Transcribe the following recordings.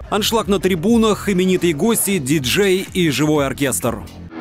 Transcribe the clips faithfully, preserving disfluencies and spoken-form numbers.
Аншлаг на трибунах, именитые гости, диджей и живой оркестр.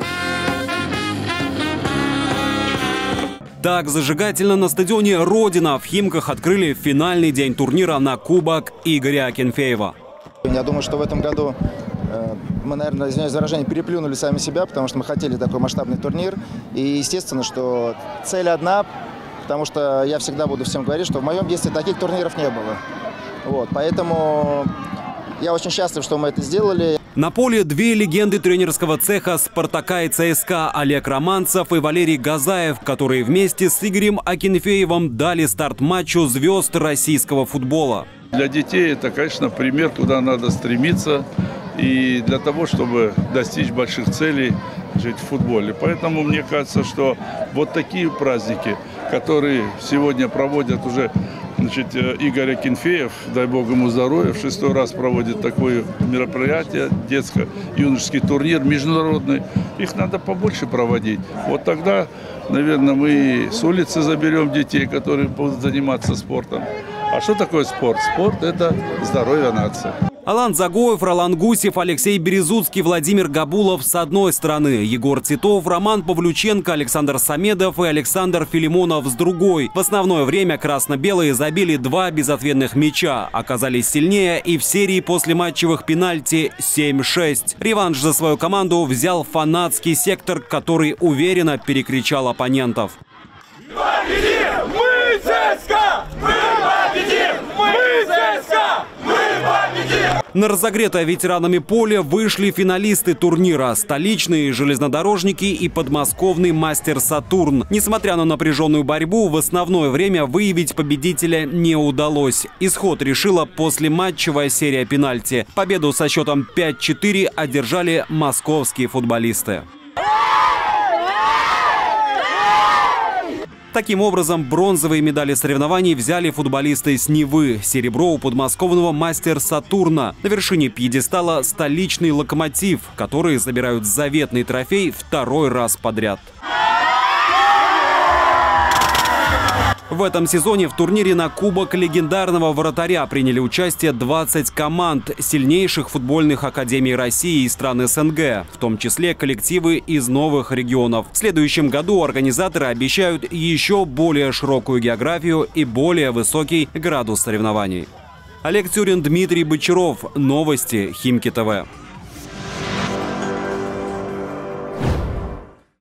Так зажигательно на стадионе «Родина» в Химках открыли финальный день турнира на Кубок Игоря Акинфеева. Я думаю, что в этом году мы, наверное, извиняюсь за выражение, переплюнули сами себя, потому что мы хотели такой масштабный турнир. И естественно, что цель одна, потому что я всегда буду всем говорить, что в моем детстве таких турниров не было. Вот, поэтому я очень счастлив, что мы это сделали. На поле две легенды тренерского цеха «Спартака» и ЦСКА: Олег Романцев и Валерий Газаев, которые вместе с Игорем Акинфеевым дали старт матчу звезд российского футбола. Для детей это, конечно, пример, куда надо стремиться, и для того, чтобы достичь больших целей, жить в футболе. Поэтому мне кажется, что вот такие праздники, которые сегодня проводят уже, значит, Игорь Акинфеев, дай бог ему здоровья, в шестой раз проводит такое мероприятие, детско-юношеский турнир международный. Их надо побольше проводить. Вот тогда, наверное, мы с улицы заберем детей, которые будут заниматься спортом. А что такое спорт? Спорт – это здоровье нации. Алан Загоев, Ролан Гусев, Алексей Березуцкий, Владимир Габулов с одной стороны, Егор Титов, Роман Павлюченко, Александр Самедов и Александр Филимонов с другой. В основное время красно-белые забили два безответных мяча, оказались сильнее и в серии после матчевых пенальти семь шесть. Реванш за свою команду взял фанатский сектор, который уверенно перекричал оппонентов. Победим! Мы ЦСКА! Мы победим! Мы ЦСКА! Мы победим! На разогретое ветеранами поле вышли финалисты турнира: столичные железнодорожники и подмосковный мастер «Сатурн». Несмотря на напряженную борьбу, в основное время выявить победителя не удалось. Исход решила послематчевая серия пенальти. Победу со счетом пять четыре одержали московские футболисты. Таким образом, бронзовые медали соревнований взяли футболисты с Невы. Серебро у подмосковного мастер «Сатурна». На вершине пьедестала столичный «Локомотив», которые забирают заветный трофей второй раз подряд. В этом сезоне в турнире на Кубок легендарного вратаря приняли участие двадцать команд сильнейших футбольных академий России и стран СНГ, в том числе коллективы из новых регионов. В следующем году организаторы обещают еще более широкую географию и более высокий градус соревнований. Олег Тюрин, Дмитрий Бочаров. Новости Химки ТВ.